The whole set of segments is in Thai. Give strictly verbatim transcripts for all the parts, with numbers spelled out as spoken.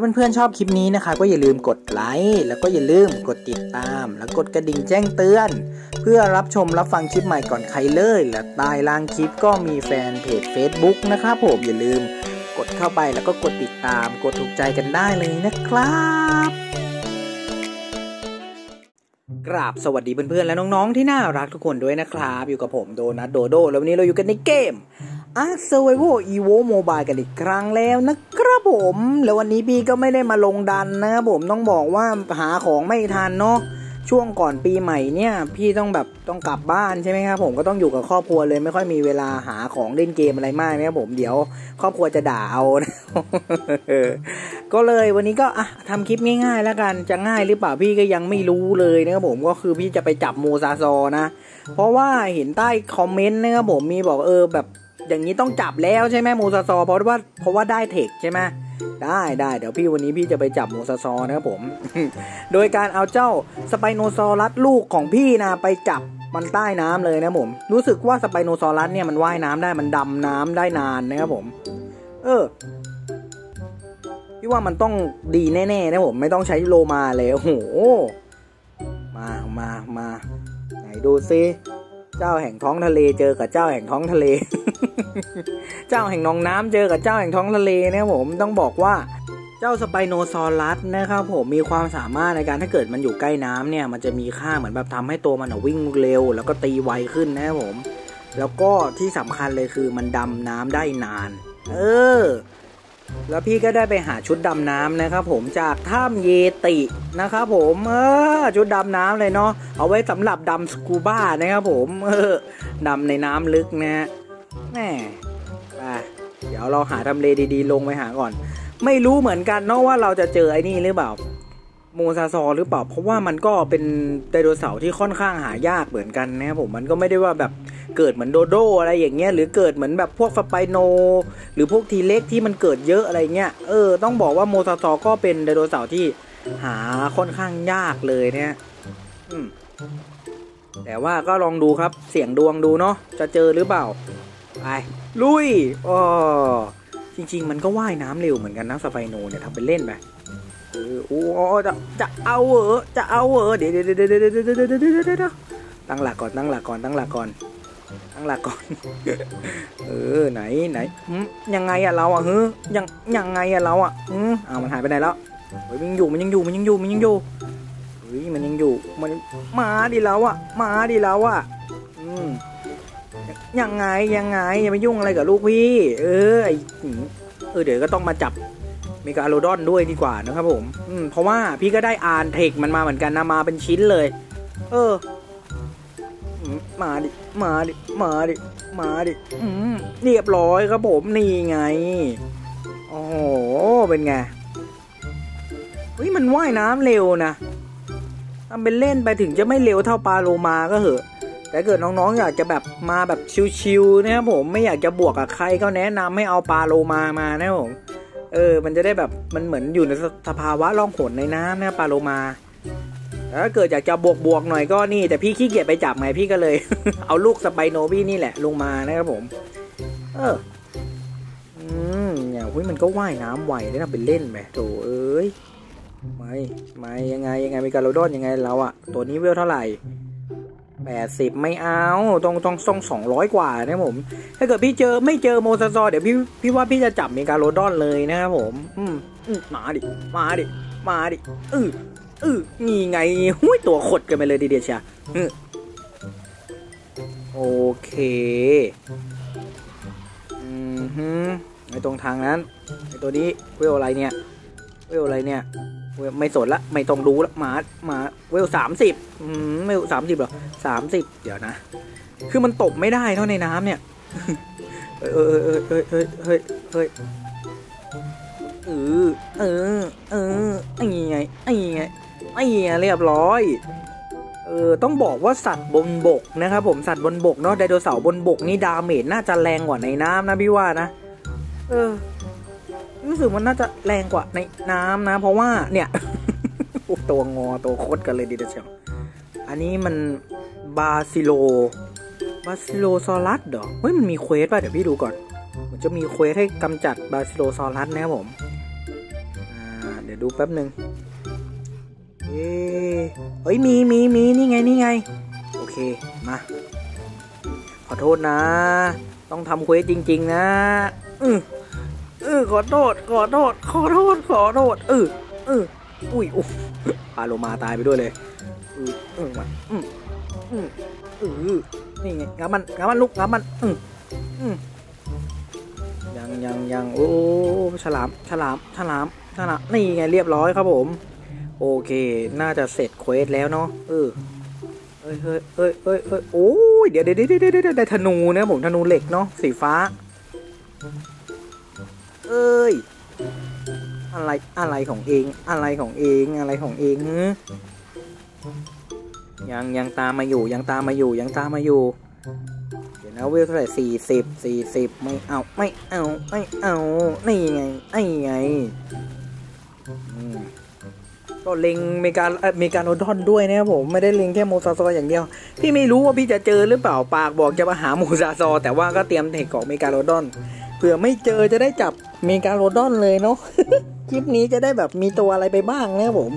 เพื่อนๆชอบคลิปนี้นะคะก็อย่าลืมกดไลค์แล้วก็อย่าลืมกดติดตามแล้วกดกระดิ่งแจ้งเตือนเพื่อรับชมรับฟังคลิปใหม่ก่อนใครเลยและใต้ล่างคลิปก็มีแฟนเพจ Facebook นะครับผมอย่าลืมกดเข้าไปแล้วก็กดติดตามกดถูกใจกันได้เลยนะครับกราบสวัสดีเพื่อนๆและน้องๆที่น่ารักทุกคนด้วยนะครับอยู่กับผมโดนัทโดโดแล้ววันนี้เราอยู่กันในเกม Ark Survival Evo Mobile กันอีกครั้งแล้วนะครับผมแล้ววันนี้พี่ก็ไม่ได้มาลงดันนะครับผมต้องบอกว่าหาของไม่ทันเนาะช่วงก่อนปีใหม่เนี่ยพี่ต้องแบบต้องกลับบ้านใช่ไหมครับผมก็ต้องอยู่กับครอบครัวเลยไม่ค่อยมีเวลาหาของเล่นเกมอะไรมากนะครับผมเดี๋ยวครอบครัวจะด่าเอานะก็เลยวันนี้ก็อ่ะทำคลิปง่ายๆแล้วกันจะง่ายหรือเปล่าพี่ก็ยังไม่รู้เลยนะครับผมก็คือพี่จะไปจับโมซาซอนะเพราะว่าเห็นใต้คอมเมนต์นะครับผมมีบอกเออแบบอย่างนี้ต้องจับแล้วใช่ไหมโมซาซอเพราะว่าเพราะว่าได้เทคใช่ไหมได้ได้เดี๋ยวพี่วันนี้พี่จะไปจับโมซาซอนะครับผม โดยการเอาเจ้าสไปโนซอรัสลูกของพี่นะไปจับมันใต้น้ำเลยนะผมรู้สึกว่าสไปโนซอรัสเนี่ยมันว่ายน้ำได้มันดำน้ำได้นานนะครับผมเออพี่ว่ามันต้องดีแน่ๆนะผมไม่ต้องใช้โลมาเลยโอ้โหมามามาไหนดูซิเจ้าแห่งท้องทะเลเจอกับเจ้าแห่งท้องทะเล เจ้าแห่งหนองน้ำเจอกับเจ้าแห่งท้องทะเลนะครับผมต้องบอกว่าเจ้าสไปโนซอรัสนะครับผมมีความสามารถในการถ้าเกิดมันอยู่ใกล้น้ำเนี่ยมันจะมีค่าเหมือนแบบทำให้ตัวมันวิ่งเร็วแล้วก็ตีไวขึ้นนะครับผมแล้วก็ที่สำคัญเลยคือมันดำน้ำได้นานเออแล้วพี่ก็ได้ไปหาชุดดำน้ำนะครับผมจากถ้ำเยตินะครับผมเออชุดดำน้ำเลยเนาะเอาไว้สำหรับดำสกูบ้านะครับผมเออดำในน้ำลึกนะฮะแหมไปเดี๋ยวเราหาทำเลดีๆลงไปหาก่อนไม่รู้เหมือนกันเนาะว่าเราจะเจอไอ้นี่หรือเปล่าโมซาซอหรือเปล่าเพราะว่ามันก็เป็นไดโนเสาร์ที่ค่อนข้างหายากเหมือนกันนะครับผมมันก็ไม่ได้ว่าแบบเกิดเหมือนโดโดอะไรอย่างเงี้ยหรือเกิดเหมือนแบบพวกสไปโนหรือพวกทีเล็กที่มันเกิดเยอะอะไรเงี้ยเออต้องบอกว่าโมซาซอก็เป็นไดโนเสาร์ที่หาค่อนข้างยากเลยเนี่ยอืมแต่ว่าก็ลองดูครับเสี่ยงดวงดูเนาะจะเจอหรือเปล่าไปลุยอ๋อจริงๆมันก็ว่ายน้ำเร็วเหมือนกันนะสไปโนเนี่ยทำเป็นเล่นไปเออโอ้จะจะเอาเหรอจะเอาเหรอเดี๋ยวเดี๋ยวเดี๋ยวเดี๋ยวเดี๋ยวเดี๋ยวเดี๋ยวเดี๋ยวตั้งหลักก่อนตั้งหลักก่อนตั้งหลักก่อนตั้งหลักก่อนเออไหนไหนยังไงอะเราอะเฮ้ยยังยังไงอะเราอะอืมอ้าวมันหายไปไหนแล้วเฮ้ยมันยังอยู่มันยังอยู่มันยังอยู่มันยังอยู่เฮ้ยมันยังอยู่มันมาดิเราอะมาดิเราอะอืมยังไงยังไงอย่าไปยุ่งอะไรกับลูกพี่เออไอเออเดี๋ยวก็ต้องมาจับเมกาโลดอนด้วยดีกว่านะครับผมอืมเพราะว่าพี่ก็ได้อ่านเทคมันมาเหมือนกันนะมาเป็นชิ้นเลยเออมาดิมาดิมาดิมาดิอืมเรียบร้อยครับผมนี่ไงโอ้โหเป็นไงเฮ้ยมันว่ายน้ำเร็วนะทำเป็นเล่นไปถึงจะไม่เร็วเท่าปลาโลมาก็เหอะแต่เกิดน้องๆอยากจะแบบมาแบบชิวๆนะครับผมไม่อยากจะบวกกับใครก็แนะนำให้เอาปลาโลมามานะครับผมเออมันจะได้แบบมันเหมือนอยู่ในสภาวะล่องหนในน้ำนะปลาโลมาถ้าเกิดอยากจะบวกบวกหน่อยก็นี่แต่พี่ขี้เกียจไปจับไงพี่ก็เลย เอาลูกสไปโนพี่นี่แหละลงมานะครับผมเอออืมเนี่ยเฮ้ยมันก็ว่ายน้ำไวได้นะเป็นเล่นไหมโถเอ้ยไม่ไม่ยังไงยังไงมีการโลดอนยังไงเราอะตัวนี้เวลเท่าไหร่แปดสิบไม่เอาต้องต้องต้องสองร้อยกว่านะผมถ้าเกิดพี่เจอไม่เจอโมซาซอเดี๋ยวพี่พี่ว่าพี่จะจับมีการโลดอนเลยนะครับผมอืมมาดิมาดิมาดิอืออือนี่ไงหุ้ยตัวขดกันไปเลยดีเดียวเชียโอเคอืมฮึไอตรงทางนั้นไอตัวนี้เวลอะไรเนี่ยเวลอะไรเนี่ยไม่สนละไม่ต้องดูละหมาหมาเวลสามสิบอืมเวลสามสิบเหรอสามสิบเดี๋ยวนะคือมันตบไม่ได้เท่าในน้ำเนี่ยเออเออเออเออเออเฮ้ยเฮ้ยเออเออเออไอ้ไงไอ้ไงไอ้ไงเรียบร้อยเออต้องบอกว่าสัตว์บนบกนะครับผมสัตว์บนบกเนาะไดโนเสาร์บนบกนี่ดาเมจน่าจะแรงกว่าในน้ำนะพี่ว่านะเออรู้สึกมันน่าจะแรงกว่าในน้ำนะเพราะว่าเนี่ย ตัวงอตัวโคตรกันเลยดีเชียวอันนี้มันบาซิโลบาซิโลซอรัสเหรอเฮ้ยมันมีเควสป่ะเดี๋ยวพี่ดูก่อนมันจะมีเควสให้กำจัดบาซิโลซอรัสนะครับผมอ่าดี๋ยวดูแป๊บหนึ่งเอ๊ะเฮ้ยมีมีมีนี่ไงนี่ไงโอเคมาขอโทษนะต้องทำเควสจริงๆนะอือเออขอโทษขอโทษขอโทษขอโทษเออเอออุ้ยอุ้ยปลาโลมาตายไปด้วยเลยเออเออมันอืมอืมเออนี่ไงงับมันงับมันลูกงับมันอืมอืมยังยังยังโอ้ฉลามฉลามฉลามฉลามนี่ไงเรียบร้อยครับผมโอเคน่าจะเสร็จเควสแล้วเนาะเออเอ้ยเฮ้ยเอ้ยเอ้ยเอ้ยโอ้ยเดี๋ยวเดี๋ยวเดี๋ยวเดี๋ยวได้ธนูนะผมธนูเหล็กเนาะสีฟ้าเอ้ยอะไรอะไรของเองอะไรของเองอะไรของเองฮะยังยังตามมาอยู่ยังตามมาอยู่ยังตามมาอยู่เดี๋ยวนะเวลเท่าไหร่สี่สิบสี่สิบไม่เอาไม่เอาไม่เอานี่ไงนี่ไงก็เล็งเมกาเมกาโนดอนด้วยนะครับผมไม่ได้เล็งแค่โมซาซออย่างเดียวพี่ไม่รู้ว่าพี่จะเจอหรือเปล่าปากบอกจะมาหาโมซาซอแต่ว่าก็เตรียมเทคเกาะเมกาโนดอนเผื่อไม่เจอจะได้จับเมกาโนดอนเลยเนาะ คลิปนี้จะได้แบบมีตัวอะไรไปบ้างนะครับผม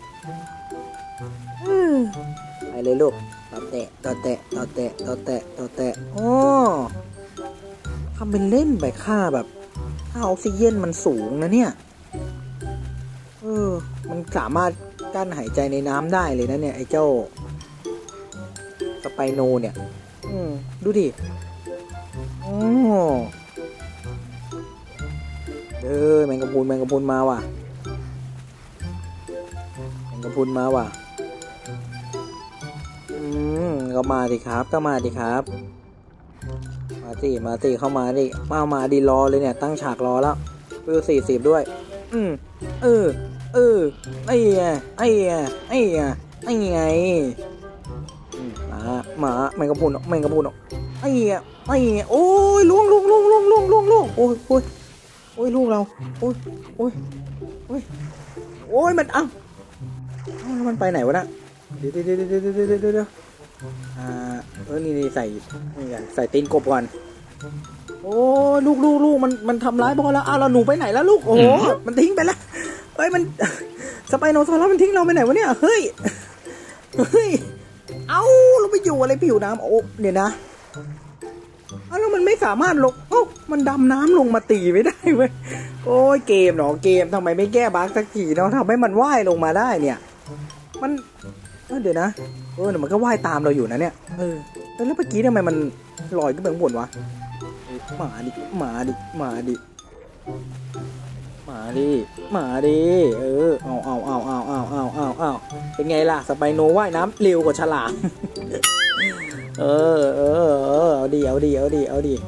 ไปเลยลูกต่อแตะต่อแตะต่อแตะต่อแตะต่อแตะอ๋อทำเป็นเล่นไปค่าแบบค่าออกซิเจนมันสูงนะเนี่ยเออมันสามารถกั้นหายใจในน้ำได้เลยนะเนี่ยไอ้เจ้าสไปโนเนี่ยอืมดูดิอ๋อเออแมงกะพรุนแมงกะพรุนมาว่ะแมงกะพรุนมาว่ะอืมก็มาดิครับก็มาดิครับมาสิมาสิเข้ามาดิมามาดิรอเลยเนี่ยตั้งฉากรอแล้วเวลสี่สิบด้วยอืมเออเออไอ้ไงไอ้ไงไอ้ไงไอ้ไงมามาแมงกะพรุนแมงกะพรุนไอ้ไงไอ้ไงโอ้ยล่วงล่วงล่วงล่วงล่วงล่วงล่วงโอ้ยโอ้ยโอ้ยลูกเราโอ้ยโอ้ยโอ้ยโอ้ยมันเอ้าแล้วมันไปไหนวะน่ะเดี๋ยวเดี๋ยวเดี๋ยวเดี๋ยวเดี๋ยวเดี๋ยวอ่าเออนี่นี่ใส่นี่กันใส่ตีนกบก่อนโอ้ลูกลูกลูกมันมันทำร้ายพ่อแล้วอ้าวเราหนูไปไหนแล้วลูกโอ้มันทิ้งไปแล้วเฮ้ยมันสไปโนซอรัสมันทิ้งเราไปไหนวะเนี่ยเฮ้ยเฮ้ยเอ้าเราไปอยู่อะไรผิวน้ำโอ้เดี๋ยวนะอ้าวแล้วมันไม่สามารถลงโอ้มันดำน้ำลงมาตีไม่ได้เว้ยโอ้ยเกมเนาะเกมทำไมไม่แก้บั๊กสักทีเนาะทำให้มันว่ายลงมาได้เนี่ยมันเดี๋ยวนะเออมันก็ว่ายตามเราอยู่นะเนี่ยเออแล้วเมื่อกี้ทำไมมันลอยขึ้นไปข้างบนวะมาดิมาดิมาดิมาดิมาดิเออเอาเอาเอาเอาเอาเอาเอาเอาเป็นไงล่ะสไปโนว่ายน้ำเร็วกว่าฉลามเออเออเออเอาดิเอาดิเอาดิเอาดิ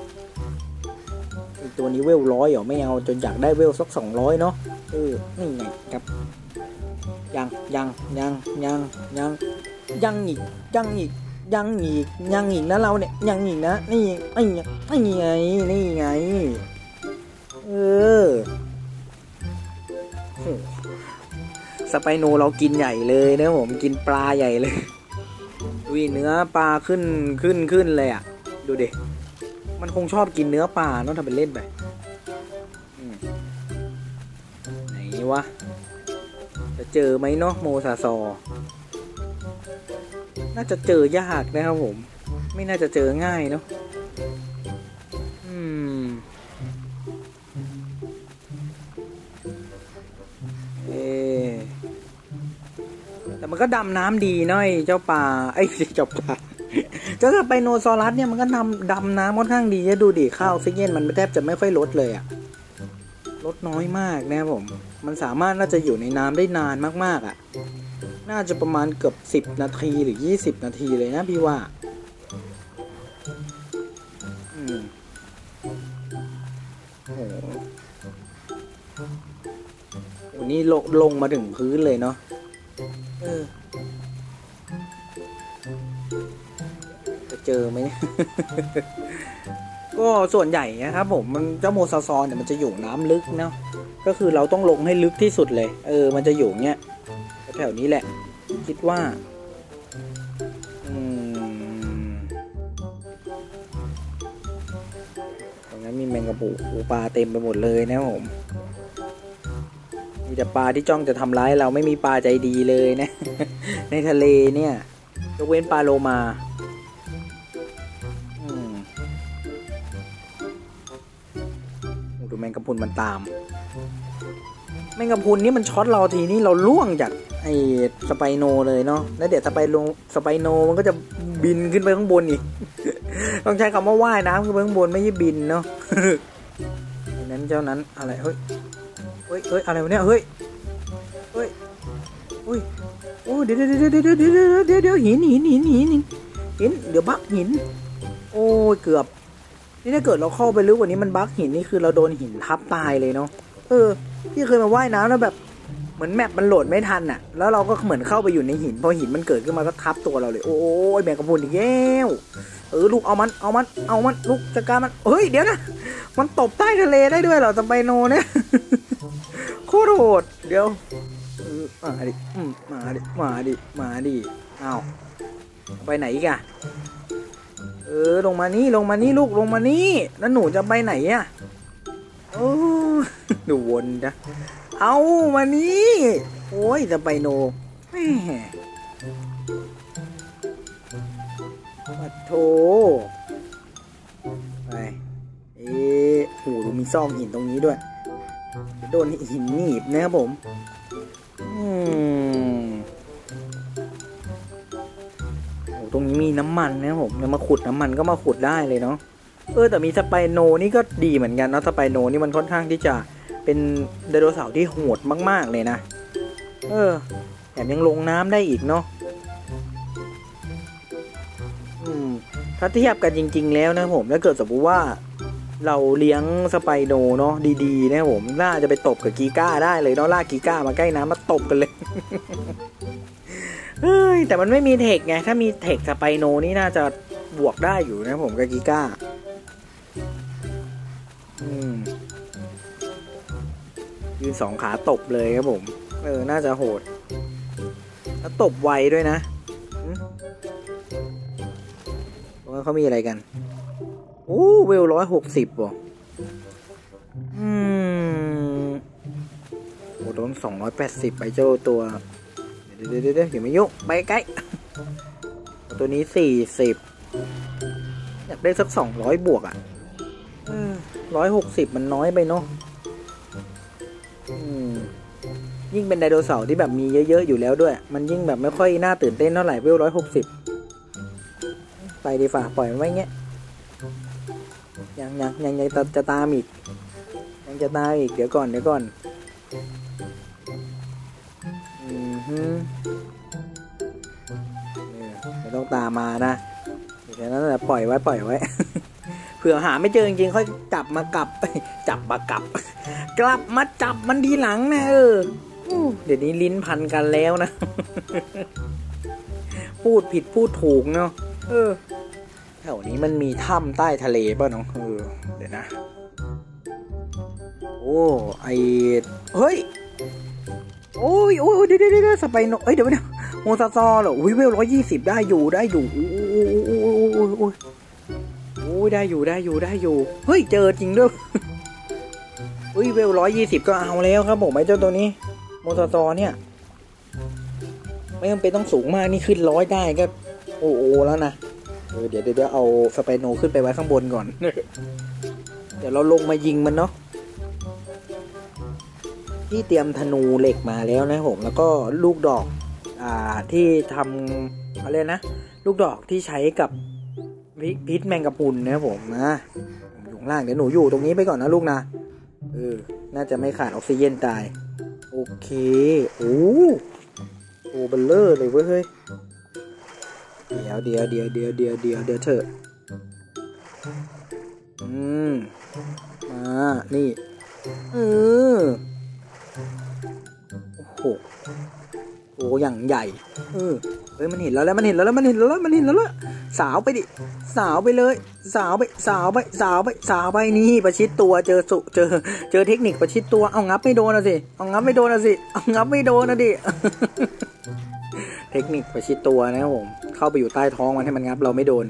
ตัวนี้เวลร้อยเหรอไม่เอาจนอยากได้เวลสักสองร้อยเนาะเออนี่ไงครับยังยังยังยังยังยังอีกยังอีกยังอีกยังอีกนะเราเนี่ยยังอีกนะนี่ไอ้ไอ้ไงนี่ไงเออสไปโนเรากินใหญ่เลยนะผมกินปลาใหญ่เลยดูเนื้อปลาขึ้นขึ้นขึ้นเลยอ่ะดูดิมันคงชอบกินเนื้อปลาเนาะทำเป็นเล่นไปไหนวะจะเจอไหมเนาะโมซาซอน่าจะเจอยากนะครับผมไม่น่าจะเจอง่ายเนาะอืมเอแต่มันก็ดำน้ำดีหน่อยเจ้าปลาไอ้เจ้าปลาเจ้าสไปโนซอรัสเนี่ยมันก็ดำดำน้ำค่อนข้างดีจะดูดิข้าวออกซิเจนมันแทบจะไม่ค่อยลดเลยอะลดน้อยมากนะครับผมมันสามารถน่าจะอยู่ในน้ำได้นานมากๆอ่ะน่าจะประมาณเกือบสิบนาทีหรือยี่สิบนาทีเลยนะพี่ว่าอืมโอ้โหวันนี้ลงลงมาถึงพื้นเลยเนาะเออจะเจอไหม ก็ส่วนใหญ่นะครับผมมันเจ้าโมซาซอนเนี่ยมันจะอยู่น้ำลึกเนาะก็คือเราต้องลงให้ลึกที่สุดเลยเออมันจะอยู่เงี้ยแถวนี้แหละคิดว่าอืมตรงนั้นมีแมงกะพรุนปลาเต็มไปหมดเลยนะผมมีแต่ปลาที่จ้องจะทำร้ายเราไม่มีปลาใจดีเลยนะ ในทะเลเนี่ยยกเว้นปลาโลมาดูแมงกะพรุนมันตามแมงกะพรุนนี่มันช็อตเราทีนี่เราล่วงจากไอ้สไปโนเลยเนาะแล้วเดี๋ยวสไปโนสไปโนมันก็จะบินขึ้นไปข้างบนอีก ต้องใช้คำว่าว่ายน้ำขึ้นไปข้างบนไม่ใช่บินเนาะ นั้นเจ้านั้นอะไรเฮ้ยเฮ้ยเฮ้ยอะไรวะเนี่ยเฮ้ยเฮ้ยอุ้ยโอ้เดี๋ยวเดี๋ยวเดี๋ยวเดี๋ยวเดี๋ยวเดี๋ยวเดี๋ยวหินหินหินหินหินเดี๋ยวบักหินโอ้ยเกือบนี่ถ้าเกิดเราเข้าไปลึกกว่านี้มันบักหินนี่คือเราโดนหินทับตายเลยเนาะเออพี่เคยมาว่ายน้ำแล้วแบบเหมือนแมปมันโหลดไม่ทันอ่ะแล้วเราก็เหมือนเข้าไปอยู่ในหินพอหินมันเกิดขึ้นมาก็ทับตัวเราเลยโอ้ยแมงกะพรุนอีกแล้วเออลูกเอามันเอามันเอามันลูกจัดการมันเฮ้ยเดี๋ยวนะมันตบใต้ทะเลได้ด้วยเหรอสไปโนเนี่ยโคตรโหดเดี๋ยวมาดิมาดิมาดิมาดิเอาไปไหนอีกอะเออลงมานี่ลงมานี่ลูกลงมานี่แล้วหนูจะไปไหนอะโอ้ดูวนจ้ะเอามานี่โอ้ยสไปโนแม่ปัดโถไปเอ๊ะโหดูมีซ่องหินตรงนี้ด้วยโดนหินหนีบนะครับผมอืมโอ้ตรงนี้มีน้ำมันนะครับผมจะมาขุดน้ำมันก็มาขุดได้เลยเนาะเออแต่มีสไปโนนี่ก็ดีเหมือนกันเนาะสไปโนนี่มันค่อนข้างที่จะเป็นไดโนเสาร์ที่โหดมากๆเลยนะเออแถมยังลงน้ำได้อีกเนาะอืมถ้าเทียบกันจริงๆแล้วนะผมถ้าเกิดสมมติว่าเราเลี้ยงสไปโนเนาะดีๆนะผมน่าจะไปตบกับกีก้าได้เลยเนาะลากกีก้ามาใกล้น้ำมาตบกันเลย เฮ้ยแต่มันไม่มีเทคไงถ้ามีเทคสไปโนนี่น่าจะบวกได้อยู่นะผมกับกีก้าอืมยืนสองขาตบเลยครับผมเออน่าจะโหดแล้วตบไวด้วยนะเพราะว่าเขามีอะไรกันโอ้เวลร้อยหกสิบว่ะอืมโอ้โดนสองร้อยแปดสิบไปเจ้าตัวเดี๋ยวเดี๋ยวเดี๋ยวเดี๋ยวไม่ยุ่งไปใกล้ตัวนี้สี่สิบอยากได้สักสองร้อยบวกอ่ะร้อยหกสิบมันน้อยไปเนาะยิ่งเป็นไดโนเสาร์ที่แบบมีเยอะๆอยู่แล้วด้วยมันยิ่งแบบไม่ค่อยน่าตื่นเต้นเท่าไหร่เวลร้อยหกสิบไปดีฝ่าปล่อยมันไว้เงี้ยยังยังยังยังจะตามอีกยังจะตามอีกเดี๋ยวก่อนเดี๋ยวก่อนอืมฮึไม่ต้องตามมานะเดี๋ยวนั้นแหละปล่อยไว้ปล่อยไว้ เผื่อหาไม่เจอจริงๆค่อยจับมากลับจับมากลับกลับมาจับมันทีหลังนะเออเดี๋ยวนี้ลิ้นพันกันแล้วนะ พูดผิดพูดถูกเนาะเออแถวนี้มันมีถ้ำใต้ทะเลป่ะน้องเออเดี๋ยวนะโอ้ไอเฮ้ยโอ้ยโอ้ยเดี๋ยวเดี๋ยวเดี๋ยวสไปโนเอ้ยเดี๋ยวไม่ได้โมซาซอเหรอวิเวลร้อยยี่สิบได้อยู่ได้อยู่โอ้ยโอ้ยโอ้ยโอ้ยโอ้ยโอ้ยได้อยู่ได้อยู่ได้อยู่เฮ้ยเจอจริงด้วยวิเวลร้อยยี่สิบก็เอาแล้วครับผมไอ้เจ้าตัวนี้โมซาซอเนี่ยไม่จำเป็นต้องสูงมากนี่ขึ้นร้อยได้ก็โอ้โหแล้วนะเออเดี๋ยวเดี๋ยวเอาสไปโนขึ้นไปไว้ข้างบนก่อน เดี๋ยวเราลงมายิงมันเนาะที่เตรียมธนูเหล็กมาแล้วนะผมแล้วก็ลูกดอกอ่าที่ทำอะไรนะลูกดอกที่ใช้กับพิษแมงกะพรุนนะผมนะอยู่ข้างล่างเดี๋ยวหนูอยู่ตรงนี้ไปก่อนนะลูกนะเออน่าจะไม่ขาดออกซิเจนตายโอเคโอ้โหเบลเลอร์เลยเว้ยเฮ้ยเดี๋ยวเดี๋ยวเดี๋ยวเดี๋ยวเดี๋ยวเดี๋ยวเดี๋ยวเถอะอืมมานี่เออโอ้โหโอ้อย่างใหญ่เออเฮ้ยมันเห็นแล้วแล้วมันเห็นแล้วแล้วมันเห็นแล้วแล้วมันเห็นแล้วแล้วสาวไปดิสาวไปเลยสาวไปสาวไปสาวไปสาวไปนี่ประชิดตัวเจอสุเจอเจอเทคนิคประชิดตัวเอางับไม่โดนนะสิเอางับไม่โดนนะสิเอางับไม่โดนนะดิ เทคนิคประชิดตัวนะครับผมเข้าไปอยู่ใต้ท้องมันให้มันงับเราไม่โดน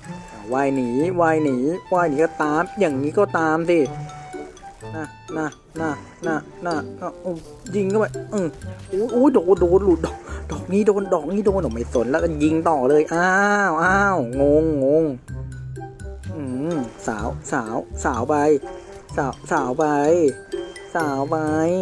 ว่ายหนีว่ายหนีว่ายหนีก็ตามอย่างนี้ก็ตามสินะนะน่ะน่ะน่ะยิงเข้าไปอือโอ้ยโดนโดนหลุดดอกดอกนี้โดนดอกนี้โดนหนูไม่สนแล้วก็ยิงต่อเลยอ้าวอ้าวงงงงอืมสาวสาวสาวไปสาวสาวไปสาวไป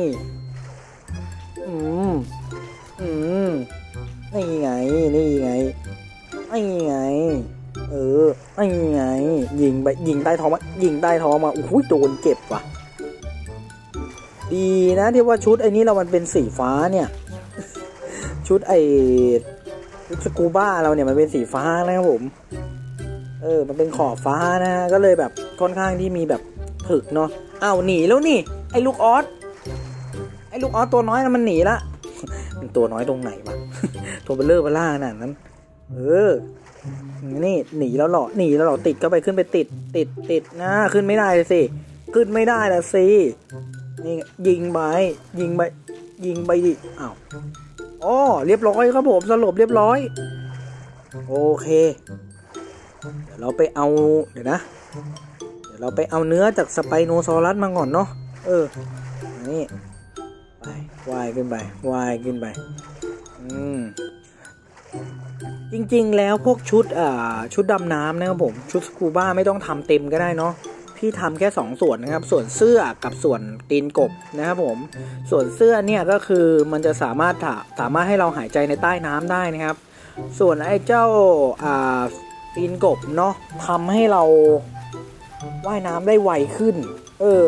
อืมอืมนี่ไงนี่ไงนี่ไงเออนี่ไงยิงไปยิงใต้ท้องมายิงใต้ท้องมาโอ้ยโดนเจ็บว่ะดีนะที่ว่าชุดไอ้นี้เรามันเป็นสีฟ้าเนี่ยชุดไอ้ชุดสกูบ้าเราเนี่ยมันเป็นสีฟ้านะครับผมเออมันเป็นขอบฟ้านะก็เลยแบบค่อนข้างที่มีแบบถึกเนาะอ้าวหนีแล้วนี่ไอ้ลูกออสไอ้ลูกออสตัวน้อยนะมันหนีละมันตัวน้อยตรงไหนวะตัวเบลเลอร์เบล่าขนาดนั้นเออนี่หนีแล้วหรอหนีแล้วหรอติดเข้าไปขึ้นไปติดติดติดนะขึ้นไม่ได้เลยสิขึ้นไม่ได้ละสินี่ยิงไปยิงไปยิงไปดิอ้าวอ๋อเรียบร้อยครับผมสลบเรียบร้อยโอเคเดี๋ยวเราไปเอาเดี๋ยวนะเดี๋ยวเราไปเอาเนื้อจากสไปโนซอรัสมาก่อนเนาะเออนี่ไปว่ายขึ้นไปว่ายขึ้นไปอืมจริงๆแล้วพวกชุดอ่าชุดดำน้ำนะครับผมชุดสกูบ้าไม่ต้องทำเต็มก็ได้เนาะพี่ทำแค่สองส่วนนะครับส่วนเสื้อกับส่วนตีนกบนะครับผมส่วนเสื้อเนี่ยก็คือมันจะสามารถสามารถให้เราหายใจในใต้น้ำได้นะครับส่วนไอ้เจ้าอ่าตีนกบเนาะทำให้เราว่ายน้ำได้ไวขึ้นเออ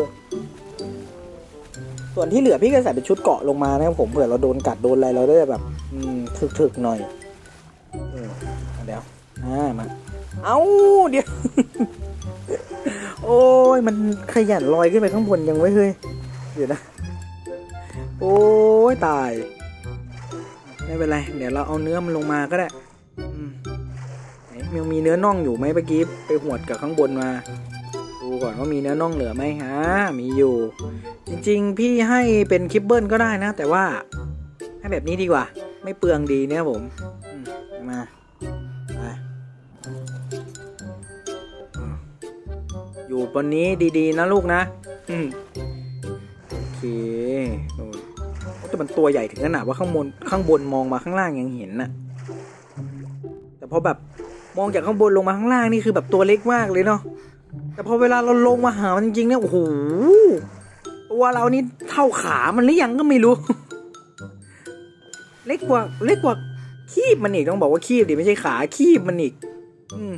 ส่วนที่เหลือพี่ก็ใส่เป็นชุดเกาะลงมานะครับผมเผื่อเราโดนกัดโดนอะไรเราได้แบบอืมถึกๆหน่อยเออเดี๋ยวอ่ามาเอาเดี๋ยวโอ้ยมันขยันลอยขึ้นไปข้างบนยังไม่เคยเดี๋ยวนะโอ้ยตายไม่เป็นไรเดี๋ยวเราเอาเนื้อมันลงมาก็ได้อืมยังมีเนื้อน่องอยู่ไหมเมื่อกี้ไปหวดกับข้างบนมาดูก่อนว่ามีเนื้อน่องเหลือไหมฮะมีอยู่จริงๆพี่ให้เป็นคิปเบิลก็ได้นะแต่ว่าให้แบบนี้ดีกว่าไม่เปลืองดีเนี่ยผมมาอยู่บนนี้ดีๆนะลูกนะอืมโอเคโอ้แต่มันตัวใหญ่ถึงขนาดว่าข้างบนข้างบนมองมาข้างล่างยังเห็นน่ะแต่พอแบบมองจากข้างบนลงมาข้างล่างนี่คือแบบตัวเล็กมากเลยเนาะแต่พอเวลาเราลงมาหามันจริงๆเนี่ยโอ้โหตัวเรานี่เท่าขามันหรือยังก็ไม่รู้เล็กกว่าเล็กกว่าคีบมันอีกต้องบอกว่าคีบดิไม่ใช่ขาคีบมันอีกอืม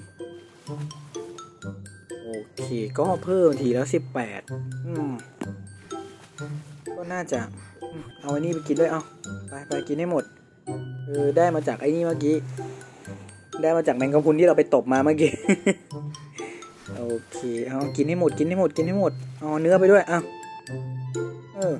โอเคก็เพิ่มทีแล้วสิบแปดอืมก็น่าจะเอาไอ้นี่ไปกินด้วยเอาไปไปกินให้หมดเออได้มาจากไอ้นี่เมื่อกี้ได้มาจากแมงกะพรุนที่เราไปตบมาเมื่อกี้โอเคเอากินให้หมดกินให้หมดกินให้หมดเอาเนื้อไปด้วยเอาเออ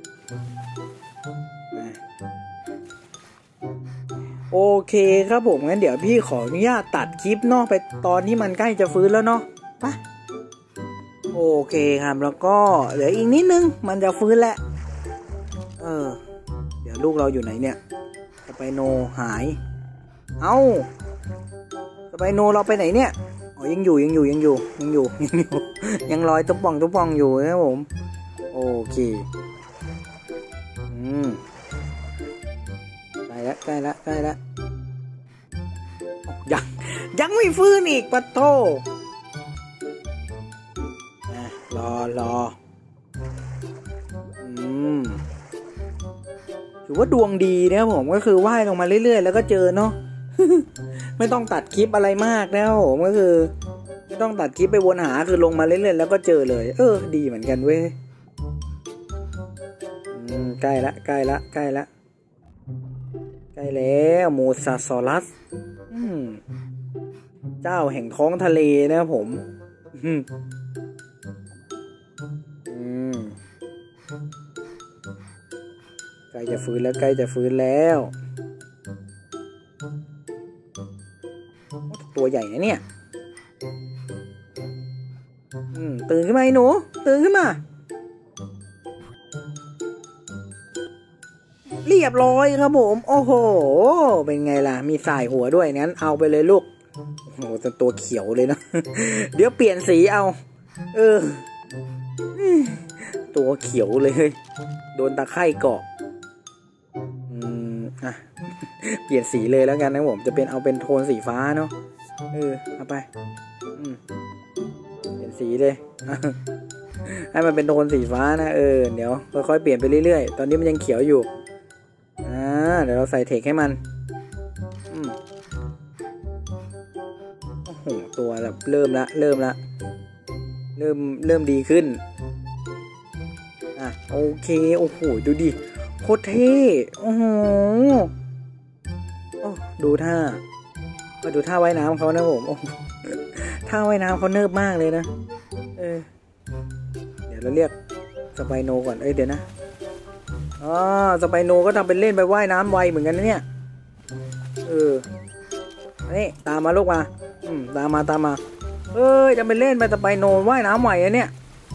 โอเคครับผมงั้นเดี๋ยวพี่ขออนุญาตตัดคลิปเนาะไปตอนที่มันใกล้จะฟื้นแล้วเนาะไปโอเคครับแล้วก็เหลืออีกนิดนึงมันจะฟื้นแล้วเออเดี๋ยวลูกเราอยู่ไหนเนี่ยสไปโนหายเอ้าสไปโนเราไปไหนเนี่ยอ๋อยังอยู่ยังอยู่ยังอยู่ยังอยู่ยังอยู่ยังลอยตุ๊บป่องตุ๊บป่องอยู่นะครับผมโอเคอืมใกล้แล้วใกล้แล้วใกล้แล้วยังยังไม่ฟื้นอีกปะโถรอรออืมถือว่าดวงดีนะครับผมก็คือว่ายลงมาเรื่อยๆแล้วก็เจอเนาะ ไม่ต้องตัดคลิปอะไรมากนะครับผมก็คือไม่ต้องตัดคลิปไปวนหาคือลงมาเรื่อยๆแล้วก็เจอเลยเออดีเหมือนกันเว้ยใกล้ละใกล้ละใกล้ละใกล้แล้วโมซาซอรัสเจ้าแห่งท้องทะเลนะครับผมอืมใกล้จะฟื้นแล้วใกล้จะฟื้นแล้วตัวใหญ่นะเนี่ยตื่นขึ้นมาไอ้หนูตื่นขึ้นมาเรียบร้อยครับผมโอ้โหเป็นไงล่ะมีสายหัวด้วยนั้นเอาไปเลยลูกโอ้โหตัวเขียวเลยนะ เดี๋ยวเปลี่ยนสีเอาเออตัวเขียวเลยโดนตะไคร่เกาะอืมอ่ะเปลี่ยนสีเลยแล้วกันนะผมจะเป็นเอาเป็นโทนสีฟ้าเนาะเออเอาไปอืมเปลี่ยนสีเลยให้มันเป็นโทนสีฟ้านะเออเดี๋ยวค่อยๆเปลี่ยนไปเรื่อยๆตอนนี้มันยังเขียวอยู่อ่าเดี๋ยวเราใส่เทคให้มันอืมโอ้โหตัวแบบเริ่มละเริ่มละเริ่มเริ่มดีขึ้นอ่ะโอเคโอ้โหดูดิโคตรเท่โอ้โหโอ้ดูท่ามาดูท่าว่ายน้ำเขานะผมโอ้ท่าว่ายน้ำเขาเนิบมากเลยนะเออเดี๋ยวเราเรียกสไปโนก่อนเอ้ยเดี๋ยวนะอ๋อสไปโนก็ทำเป็นเล่นไปว่ายน้ำไวเหมือนกันนะเนี่ยเออนี่ตามมาลูกมาอืมตามมาตามมาเอ้ยทำเป็นเล่นไปสไปโนว่ายน้ำไวอะเนี่ย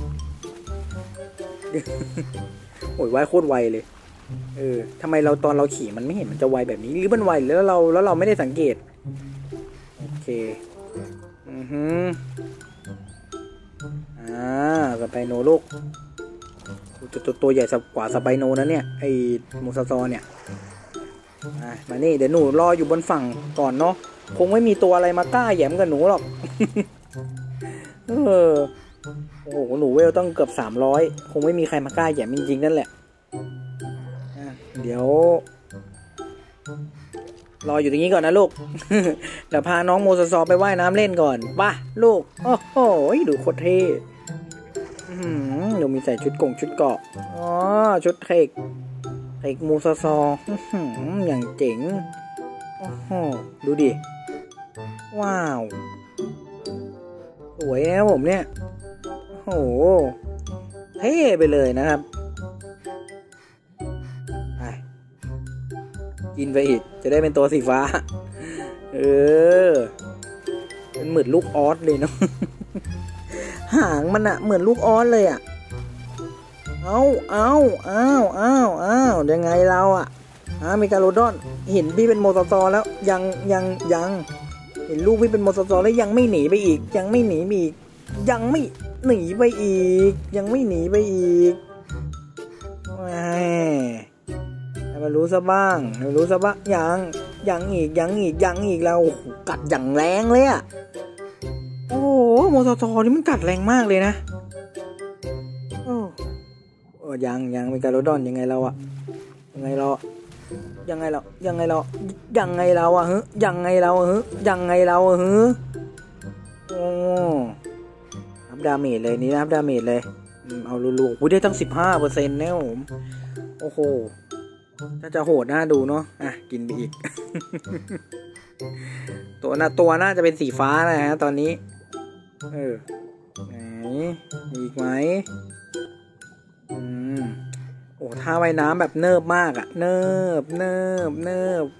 โอ้ยว่ายโคตรไวเลยเออทำไมเราตอนเราขี่มันไม่เห็นมันจะไวแบบนี้หรือมันไวแล้วเราแล้วเราไม่ได้สังเกตโอเคอือฮึอ่าสไปโนลูกตัวตัวใหญ่กว่าสไปโนนะเนี่ยไอมูซาซอเนี่ยมานี่เดี๋ยวหนูรออยู่บนฝั่งก่อนเนาะคงไม่มีตัวอะไรมากล้าแย้มกับหนูหรอกเออโอ้โหหนูเวลต้องเกือบสามร้อยคงไม่มีใครมากล้าแย้มจริงๆนั่นแหละเดี๋ยวรออยู่ตรงนี้ก่อนนะลูก เดี๋ยวพาน้องโมซาซอไปว่ายน้ำเล่นก่อนป่ะลูกโอ้โหดูโคตรเท่หนูมีใส่ชุดกงชุดเกาะอ๋อชุดเทคเทคโมซาซออย่างเจ๋งโอ้โหดูดิว้าวสวยนะผมเนี่ยโอ้โหเท่ไปเลยนะครับไปกินไปอีกจะได้เป็นตัวสีฟ้าเออเป็นเหมือนลูกออสเลยเนาะหางมันอะเหมือนลูกออสเลยอะเอาเอาเอาเอาเอายังไงเราอะฮะเมกาโลดอนเห็นพี่เป็นโมซาซอแล้วยังยังยังเห็นลูกพี่เป็นโมซาซอแล้วยังไม่หนีไปอีกยังไม่หนีอีกยังไม่หนีไปอีกยังไม่หนีไปอีกแหมให้มันรู้ซะบ้างให้มันรู้ซะบ้างยังยังอีกยังอีกยังอีกแล้วกัดอย่างแรงเลยอะโอ้โหโมซาซอนี่มันกัดแรงมากเลยนะโอ้โอ้ยังยังเมกาโลดอนยังไงเราอะยังไงเรายังไงเรายังไงเรายังไงเราอะฮึยังไงเราฮึยังไงเราฮึโอ้นับดาเมจเลยนี่นับดาเมจเลยเอาลูกๆอุ้ยได้ตั้งสิบห้าเปอร์เซ็นต์แล้วผมโอ้โหถ้าจะโหดน่าดูเนาะอ่ะกินไปอีก ตัวน่ะตัวน่าจะเป็นสีฟ้านะฮะตอนนี้เออไหนอีกไหมอืมโอ้ท่าว่ายน้ำแบบเนิบมากอะเนิบเนิบเนิบ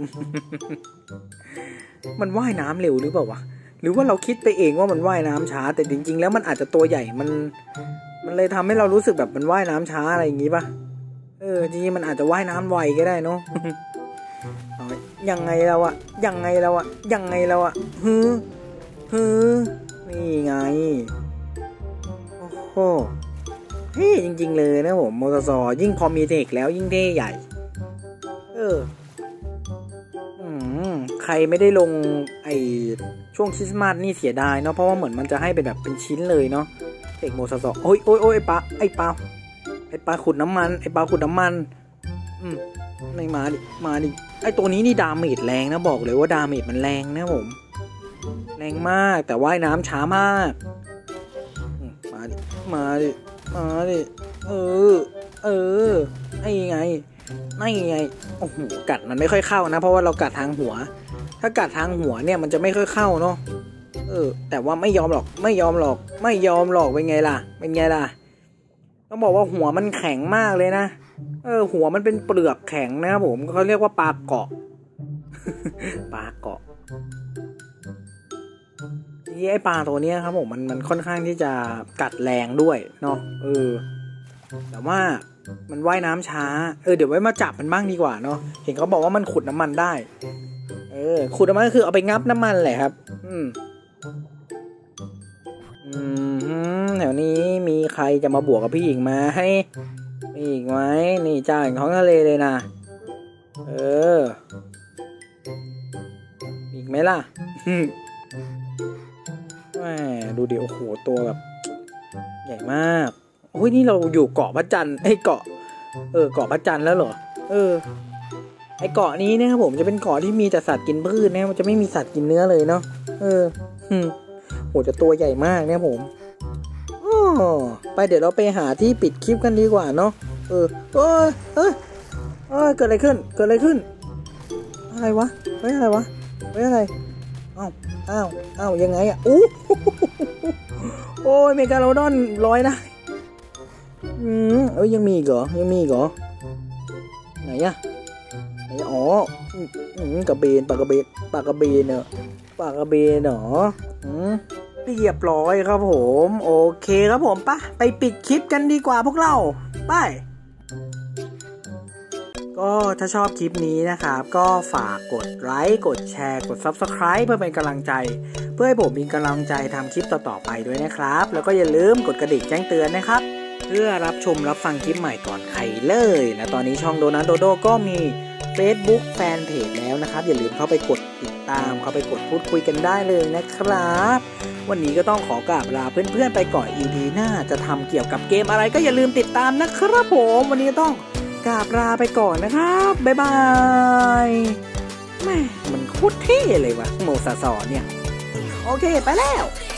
มันว่ายน้ำเร็วหรือเปล่าวะหรือว่าเราคิดไปเองว่ามันว่ายน้ำช้าแต่จริงๆแล้วมันอาจจะตัวใหญ่มันมันเลยทำให้เรารู้สึกแบบมันว่ายน้ำช้าอะไรอย่างงี้ป่ะเออจริงๆมันอาจจะว่ายน้ำไวก็ได้เนาะ ยังไงเราอะยังไงเราอะยังไงเราอะฮึฮึนี่ไงโอ้โหเท่จริงๆเลยนะผมโมซาซอยิ่งพอมีเทคแล้วยิ่งเท่ใหญ่เอออืมใครไม่ได้ลงไอช่วงคริสต์มาสนี่เสียดายเนาะเพราะว่าเหมือนมันจะให้เป็นแบบเป็นชิ้นเลยเนาะเทคโมซาซอโอ้ยโอ้ยโอ้ยไอปลาไอปลาไอปลาขุดน้ำมันไอปลาขุดน้ำมันอืมไม่มาดิมาดิไอตัวนี้นี่ดาเมจแรงนะบอกเลยว่าดาเมจมันแรงนะผมแรงมากแต่ว่ายน้ำช้ามากมาดิมาดิมาดิเออเออไอ้ไงไอ้ไงโอ้โหกัดมันไม่ค่อยเข้านะเพราะว่าเรากัดทางหัวถ้ากัดทางหัวเนี่ยมันจะไม่ค่อยเข้าเนาะเออแต่ว่าไม่ยอมหรอกไม่ยอมหรอกไม่ยอมหรอกเป็นไงล่ะเป็นไงล่ะต้องบอกว่าหัวมันแข็งมากเลยนะเออหัวมันเป็นเปลือกแข็งนะครับผมเขาเรียกว่าปลาเกาะ ปลาเกาะที่ไอปลาตัวนี้ครับผมมันมันค่อนข้างที่จะกัดแรงด้วยเนาะเออแต่ว่ามันว่ายน้ำช้าเออเดี๋ยวไว้มาจับมันบ้างดีกว่าเนาะเห็นเขาบอกว่ามันขุดน้ำมันได้เออขุดน้ำมันก็คือเอาไปงับน้ำมันแหละครับอืมอืมแถวนี้มีใครจะมาบวกกับพี่อีกไหมมีอีกไหมนี่เจ้าแห่งท้องทะเลเลยนะเอออีกไหมล่ะแหมดูดิโอ้โหตัวแบบใหญ่มากโอ้ยนี่เราอยู่เกาะพระจันทร์ไอ้เกาะเออเกาะพระจันทร์แล้วเหรอเออไอ้เกาะนี้นะครับผมจะเป็นเกาะที่มีแต่สัตว์กินพืชนะมันจะไม่มีสัตว์กินเนื้อเลยเนาะเออโหจะตัวใหญ่มากเนี่ยผมอ๋อไปเดี๋ยวเราไปหาที่ปิดคลิปกันดีกว่าเนาะเออเออเออเออเกิดอะไรขึ้นเกิดอะไรขึ้นอะไรวะเฮ้ยอะไรวะเฮ้ยอะไรอ้าวอ้าวอ้าวยังไงอ่ะอู้โอ้ยเมกาโลดอนร้อยนะอืมเอ้ยยังมีอีกเหรอยังมีอีกเหรอไหนอะไหนอ๋อกระเบนปากกระเบนปากกระเบนเนอะปากกระเบนเหรออืมเรียบร้อยครับผมโอเคครับผมปะไปปิดคลิปกันดีกว่าพวกเราไปก็ถ้าชอบคลิปนี้นะครับก็ฝากกดไลค์กดแชร์กด ซับสไครบ์ เพื่อเป็นกำลังใจเพื่อให้ผมมีกำลังใจทำคลิปต่อๆไปด้วยนะครับแล้วก็อย่าลืมกดกระดิ่งแจ้งเตือนนะครับเพื่อรับชมรับฟังคลิปใหม่ก่อนใครเลยนะตอนนี้ช่องโดนัทโดโดก็มี Facebook แฟนเพจแล้วนะครับอย่าลืมเข้าไปกดติดตามเข้าไปกดพูดคุยกันได้เลยนะครับวันนี้ก็ต้องขอกราบลาเพื่อนๆไปก่อน อี พี หน้าจะทำเกี่ยวกับเกมอะไรก็อย่าลืมติดตามนะครับผมวันนี้ต้องกราบลาไปก่อนนะครับบ๊ายบายแม่มันโคตรเท่เลยวะโมซาซอเนี่ยโอเคไปแล้ว